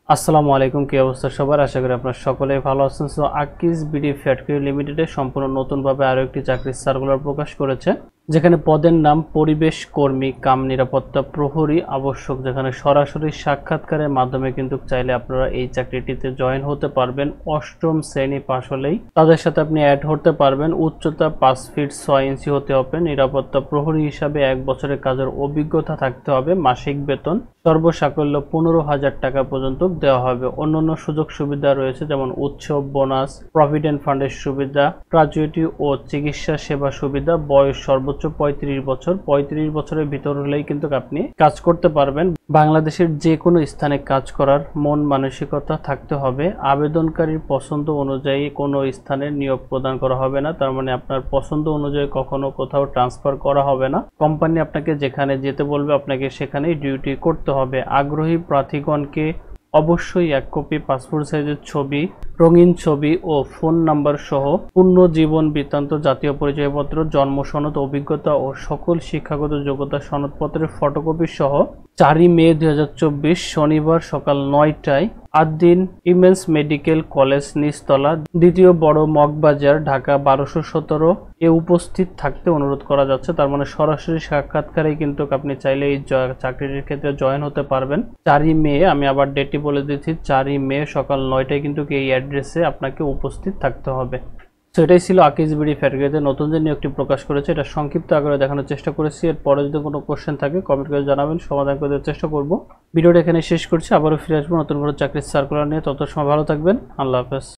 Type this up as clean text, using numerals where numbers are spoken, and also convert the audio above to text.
আসসালামু আলাইকুম, কি অবস্থা সবার? আশা করি আপনারা সকলেই ভালো আছেন। সো আকিজ বিডি ফ্যাক্টরি লিমিটেডে সম্পূর্ণ নতুনভাবে আরও একটি চাকরির সার্কুলার প্রকাশ করেছে, যেখানে পদের নাম পরিবেশ কর্মী কাম নিরাপত্তা প্রহরী আবশ্যক, যেখানে সরাসরি সাক্ষাৎকারের মাধ্যমে কিন্তু চাইলে আপনারা এই চাকরিটিতে জয়েন হতে পারবেন। অষ্টম শ্রেণী পাশ হলেই তাদের সাথে আপনি অ্যাড হতে পারবেন। উচ্চতা 5 ফিট 6 ইঞ্চি হতে হবে। নিরাপত্তা প্রহরী হিসাবে 1 বছরের কাজের অভিজ্ঞতা থাকতে হবে। মাসিক বেতন সর্বসাকল্য 15,000 টাকা পর্যন্ত দেওয়া হবে। অন্যান্য সুযোগ সুবিধা রয়েছে, যেমন উৎসব, বোনাস, প্রভিডেন্ট ফান্ডের সুবিধা, গ্র্যাচুইটি ও চিকিৎসা সেবা সুবিধা। বয়স সর্বোচ্চ 35 বছর। 35 বছরের ভিতর হলেই কিন্তু আপনি কাজ করতে পারবেন। বাংলাদেশের যে কোনো স্থানে কাজ করার মন মানসিকতা থাকতে হবে। আবেদনকারীর পছন্দ অনুযায়ী কোনো স্থানে নিয়োগ প্রদান করা হবে না, তার মানে আপনার পছন্দ অনুযায়ী কখনো কোথাও ট্রান্সফার করা হবে না। কোম্পানি আপনাকে যেখানে যেতে বলবে আপনাকে সেখানেই ডিউটি করতে হবে। আগ্রহী প্রার্থীগণকে অবশ্যই 1 কপি পাসপোর্ট সাইজের ছবি, রঙিন ছবি ও ফোন নাম্বার সহ পূর্ণ জীবন বৃত্তান্ত, জাতীয় পরিচয়পত্র, জন্ম সনদ, অভিজ্ঞতা ও সকল শিক্ষাগত যোগ্যতা সনদপত্রের ফটোকপি সহ 4 মে 2024 শনিবার সকাল 9টায় আদ্দিন ইমেন্স মেডিকেল কলেজ, নিচতলা, দ্বিতীয় বড় মগবাজার, ঢাকা 1217 এ উপস্থিত থাকতে অনুরোধ করা যাচ্ছে। তার মানে সরাসরি সাক্ষাৎকারে কিন্তু আপনি চাইলে এই চাকরির ক্ষেত্রে জয়েন হতে পারবেন। 4 মে, আমি আবার ডেটটি বলে দিচ্ছি, 4 মে সকাল 9টায় কিন্তু এই অ্যাড্রেসে আপনাকে উপস্থিত থাকতে হবে। তো এটাই ছিল আকিজ বিডি ফ্যাক্টরিতে নতুন যে নিয়োগটি প্রকাশ করেছে, এটা সংক্ষিপ্ত আকারে দেখানোর চেষ্টা করেছি। এরপরে যদি কোনো কোশ্চেন থাকে কমেন্ট করে জানাবেন, সমাধান করে দেওয়ার চেষ্টা করব। ভিডিওটা এখানে শেষ করছি, আবারও ফিরে আসবো নতুন কোনো চাকরির সার্কুলার নিয়ে। তত সময় ভালো থাকবেন, আল্লাহ হাফেজ।